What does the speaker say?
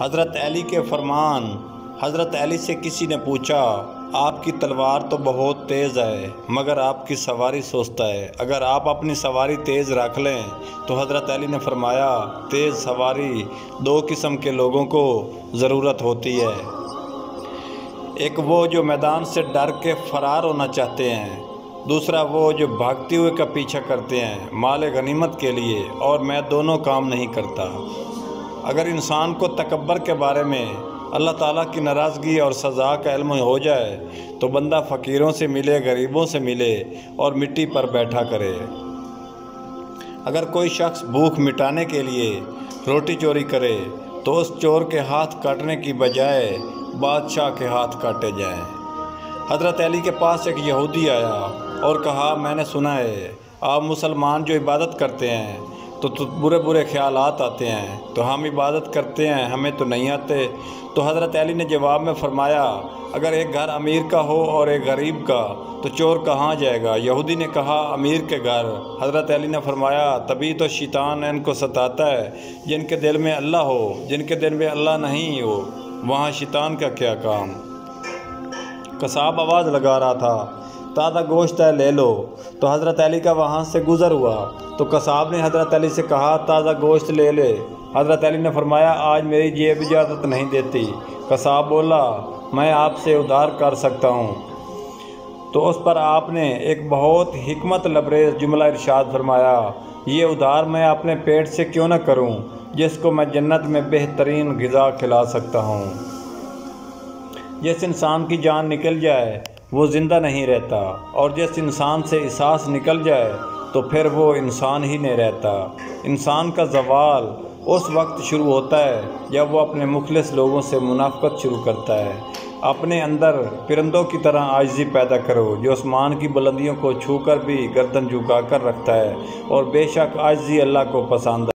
حضرت علی کے فرمان۔ حضرت علی سے کسی نے پوچھا، آپ کی تلوار تو بہت تیز ہے مگر آپ کی سواری سست ہے، اگر آپ اپنی سواری تیز رکھ لیں تو حضرت علی نے فرمایا، تیز سواری دو قسم کے لوگوں کو ضرورت ہوتی ہے، ایک وہ جو میدان سے ڈر کے فرار ہونا چاہتے ہیں، دوسرا وہ جو بھاگتے ہوئے کا پیچھا کرتے ہیں مال غنیمت کے لیے، اور میں دونوں کام نہیں کرتا۔ اگر انسان کو تکبر کے بارے میں اللہ تعالیٰ کی ناراضگی اور سزا کا علم ہو جائے تو بندہ فقیروں سے ملے، غریبوں سے ملے اور مٹی پر بیٹھا کرے۔ اگر کوئی شخص بھوک مٹانے کے لیے روٹی چوری کرے تو اس چور کے ہاتھ کاٹنے کی بجائے بادشاہ کے ہاتھ کاٹے جائیں۔ حضرت علی کے پاس ایک یہودی آیا اور کہا، میں نے سنا ہے آپ مسلمان جو عبادت کرتے ہیں تو برے برے خیالات آتے ہیں، تو ہم عبادت کرتے ہیں ہمیں تو نہیں آتے۔ تو حضرت علی نے جواب میں فرمایا، اگر ایک گھر امیر کا ہو اور ایک غریب کا تو چور کہاں جائے گا؟ یہودی نے کہا، امیر کے گھر۔ حضرت علی نے فرمایا، تبھی تو شیطان ان کو ستاتا ہے، جن کے دل میں اللہ ہو، جن کے دل میں اللہ نہیں ہو وہاں شیطان کا کیا کام۔ قصاب آواز لگا رہا تھا، تازہ گوشت ہے لے لو، تو حضرت علی کا وہاں سے گزر ہوا تو قصاب نے حضرت علی سے کہا، تازہ گوشت لے لے۔ حضرت علی نے فرمایا، آج میری جیب اجازت نہیں دیتی۔ قصاب بولا، میں آپ سے ادھار کر سکتا ہوں۔ تو اس پر آپ نے ایک بہت حکمت لبریز جملہ ارشاد فرمایا، یہ ادھار میں اپنے پیٹ سے کیوں نہ کروں جس کو میں جنت میں بہترین غذا کھلا سکتا ہوں۔ جس انسان کی جان نکل جائے وہ زندہ نہیں رہتا، اور جس انسان سے احساس نکل جائے تو پھر وہ انسان ہی نہیں رہتا۔ انسان کا زوال اس وقت شروع ہوتا ہے جب وہ اپنے مخلص لوگوں سے منافقت شروع کرتا ہے۔ اپنے اندر پرندوں کی طرح عاجزی پیدا کرو، جو آسمان کی بلندیوں کو چھو کر بھی گردن جھکا کر رکھتا ہے، اور بے شک عاجزی اللہ کو پسند ہے۔